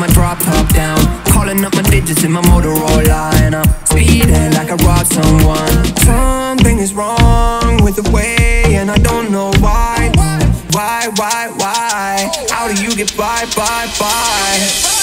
my drop top down, calling up my digits in my Motorola, and I'm speeding like I robbed someone. Something is wrong with the way, and I don't know why. Why? How do you get by?